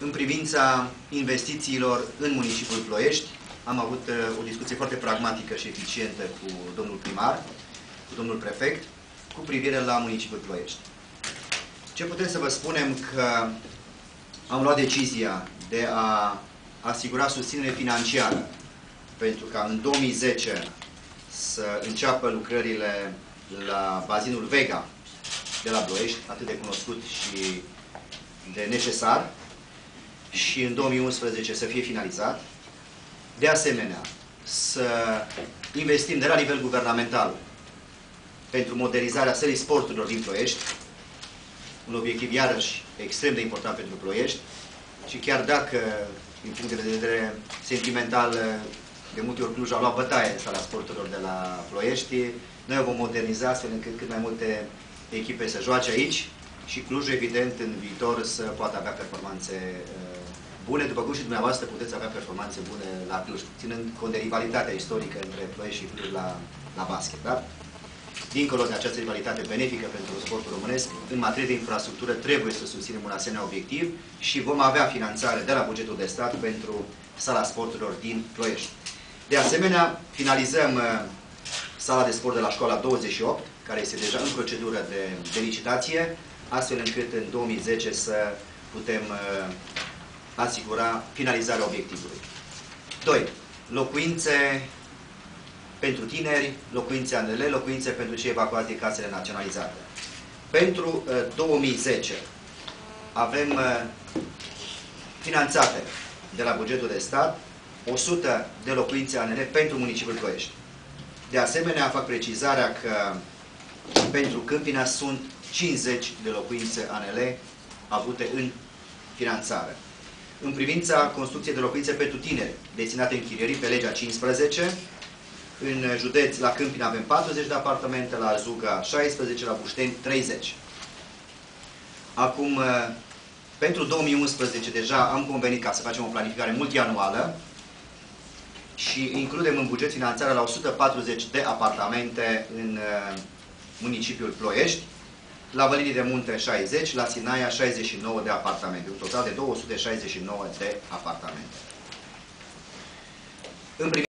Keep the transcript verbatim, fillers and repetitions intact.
în privința investițiilor în municipiul Ploiești. Am avut o discuție foarte pragmatică și eficientă cu domnul primar, cu domnul prefect, cu privire la municipiul Ploiești. Ce putem să vă spunem că am luat decizia de a asigura susținere financiară pentru ca în două mii zece să înceapă lucrările la bazinul Vega de la Ploiești, atât de cunoscut și de necesar, și în două mii unsprezece să fie finalizat. De asemenea, să investim de la nivel guvernamental pentru modernizarea sălii sporturilor din Ploiești, un obiectiv iarăși extrem de important pentru Ploiești, și chiar dacă, din punct de vedere sentimental, de multe ori Cluj a luat bătaie sala sporturilor de la Ploiești, noi o vom moderniza astfel încât cât mai multe echipe să joace aici și Clujul, evident, în viitor să poată avea performanțe bune, după cum și dumneavoastră puteți avea performanțe bune la Cluj, ținând cont de rivalitatea istorică între Ploiești și Cluj la, la basket. Da? Dincolo de această rivalitate benefică pentru sportul românesc, în materie de infrastructură trebuie să susținem un asemenea obiectiv și vom avea finanțare de la bugetul de stat pentru sala sporturilor din Ploiești. De asemenea, finalizăm uh, sala de sport de la școala douăzeci și opt, care este deja în procedură de, de licitație, astfel încât în două mii zece să putem uh, asigura finalizarea obiectivului. doi. Locuințe pentru tineri, locuințe A N L, locuințe pentru cei evacuați din casele naționalizate. Pentru uh, două mii zece avem uh, finanțate de la bugetul de stat o sută de locuințe A N L pentru municipiul Ploiești. De asemenea, fac precizarea că pentru Câmpina sunt cincizeci de locuințe A N L avute în finanțare. În privința construcției de locuințe pentru tineri destinate închirierii pe legea cincisprezece, în județ, la Câmpina, avem patruzeci de apartamente, la Arzuga șaisprezece, la Bușteni treizeci. Acum, pentru două mii unsprezece, deja am convenit ca să facem o planificare multianuală și includem în buget finanțarea la o sută patruzeci de apartamente în municipiul Ploiești, la Vălinii de Munte șaizeci, la Sinaia șaizeci și nouă de apartamente, un total de două sute șaizeci și nouă de apartamente. În